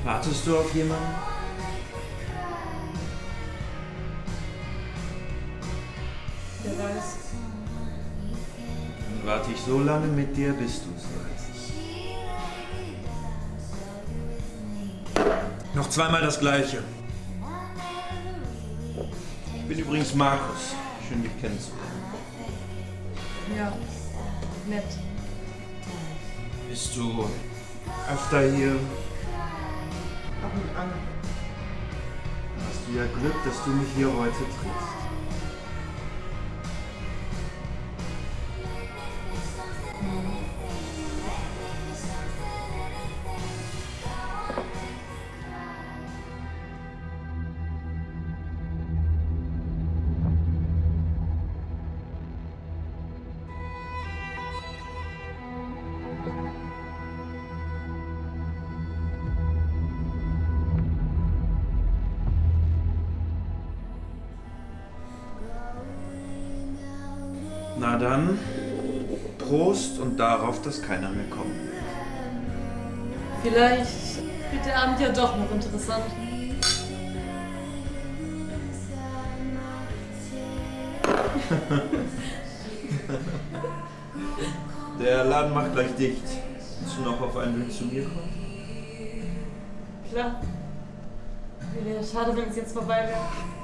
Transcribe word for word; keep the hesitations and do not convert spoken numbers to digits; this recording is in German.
Wartest du auf jemanden? Wer weiß. Dann warte ich so lange mit dir, bis du es weißt. Noch zweimal das Gleiche. Ich bin übrigens Markus. Schön, dich kennenzulernen. Ja, nett. Bist du öfter hier? Ab und an. Hast du ja Glück, dass du mich hier heute triffst. Na dann, Prost und darauf, dass keiner mehr kommt. Vielleicht wird der Abend ja doch noch interessant. Der Laden macht gleich dicht. Willst du noch auf einen Weg zu mir kommen? Klar. Wäre ja schade, wenn es jetzt vorbei wäre.